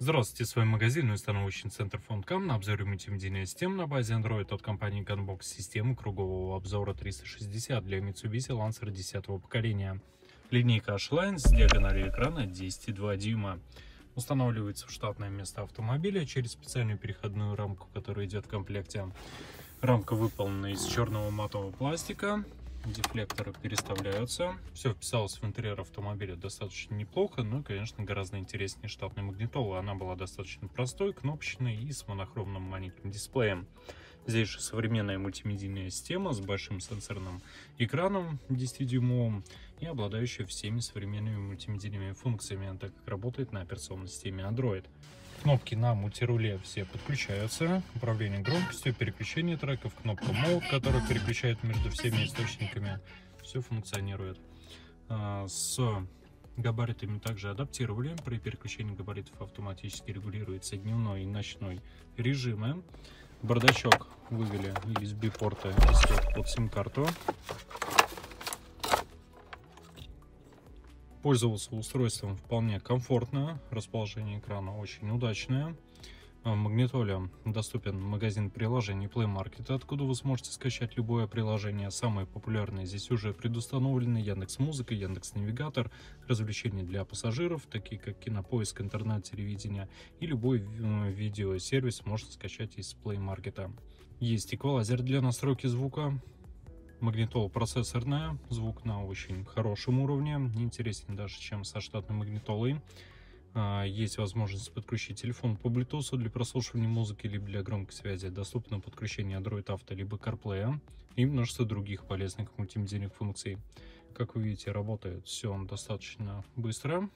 Здравствуйте, с вами магазин и установочный центр Фондкам. На обзоре мультимедийной системы на базе Android от компании Gunbox системы кругового обзора 360 для Mitsubishi Lancer 10-го поколения. Линейка H-Line с диагональю экрана 10,2 дюйма. Устанавливается в штатное место автомобиля через специальную переходную рамку, которая идет в комплекте. Рамка выполнена из черного матового пластика. Дефлекторы переставляются. Все вписалось в интерьер автомобиля достаточно неплохо, но, конечно, гораздо интереснее штатной магнитолы. Она была достаточно простой, кнопочной и с монохромным маленьким дисплеем. Здесь же современная мультимедийная система с большим сенсорным экраном 10-дюймовым и обладающая всеми современными мультимедийными функциями, так как работает на операционной системе Android. Кнопки на мультируле все подключаются. Управление громкостью, переключение треков, кнопка Mode, которая переключает между всеми источниками. Все функционирует. С габаритами также адаптировали. При переключении габаритов автоматически регулируется дневной и ночной режимы. Бардачок вывели USB-порта под сим-карту. Пользовался устройством вполне комфортно, расположение экрана очень удачное. В магнитоле доступен магазин приложений Play Market, откуда вы сможете скачать любое приложение. Самые популярные здесь уже предустановлены: Яндекс.Музыка, Яндекс.Навигатор, развлечения для пассажиров, такие как Кинопоиск, интернет-телевидение, и любой видеосервис можно скачать из Play Market. Есть эквалайзер для настройки звука. Магнитола процессорная, звук на очень хорошем уровне, интереснее даже, чем со штатной магнитолой. Есть возможность подключить телефон по Bluetooth для прослушивания музыки, либо для громкой связи. Доступно подключение Android Auto, либо CarPlay и множество других полезных мультимедийных функций. Как вы видите, работает все достаточно быстро.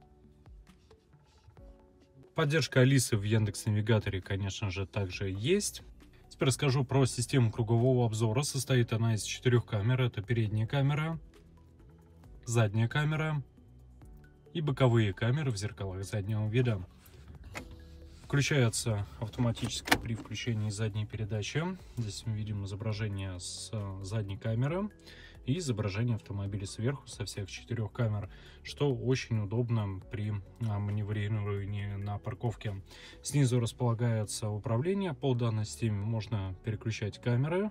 Поддержка Алисы в Яндекс.Навигаторе, конечно же, также есть. Теперь расскажу про систему кругового обзора. Состоит она из 4 камер. Это передняя камера, задняя камера и боковые камеры в зеркалах заднего вида. Включается автоматически при включении задней передачи. Здесь мы видим изображение с задней камеры и изображение автомобиля сверху со всех 4 камер, что очень удобно при маневрировании на парковке. Снизу располагается управление. По данной системе можно переключать камеры,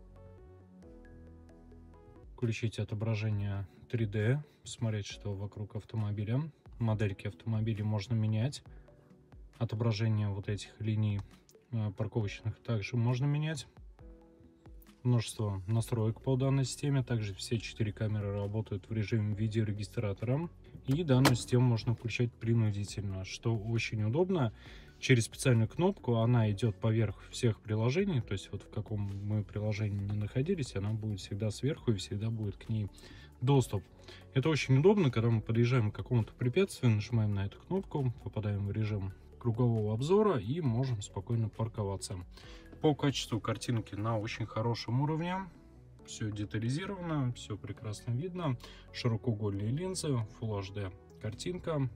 включить отображение 3D, посмотреть, что вокруг автомобиля. Модельки автомобилей можно менять. Отображение вот этих линий парковочных также можно менять. Множество настроек по данной системе. Также все 4 камеры работают в режиме видеорегистратора. И данную систему можно включать принудительно, что очень удобно. Через специальную кнопку она идет поверх всех приложений. То есть вот в каком мы приложении не находились, она будет всегда сверху и всегда будет к ней доступ. Это очень удобно, когда мы подъезжаем к какому-то препятствию, нажимаем на эту кнопку, попадаем в режим кругового обзора и можем спокойно парковаться. По качеству картинки на очень хорошем уровне. Все детализировано, все прекрасно видно. Широкоугольные линзы, Full HD картинка.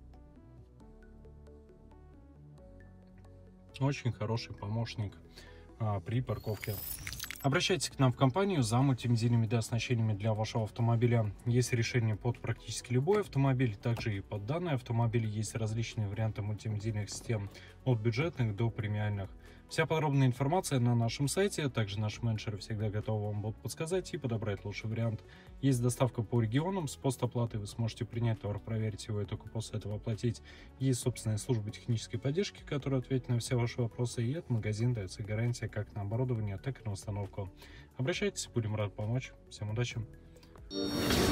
Очень хороший помощник при парковке. Обращайтесь к нам в компанию за мультимедийными оснащениями для вашего автомобиля. Есть решение под практически любой автомобиль, также и под данный автомобиль есть различные варианты мультимедийных систем, от бюджетных до премиальных. Вся подробная информация на нашем сайте, также наши менеджеры всегда готовы вам будут подсказать и подобрать лучший вариант. Есть доставка по регионам с постоплатой, вы сможете принять товар, проверить его и только после этого оплатить. Есть собственная служба технической поддержки, которая ответит на все ваши вопросы, и от магазина дается гарантия как на оборудование, так и на установку. Обращайтесь, будем рады помочь. Всем удачи!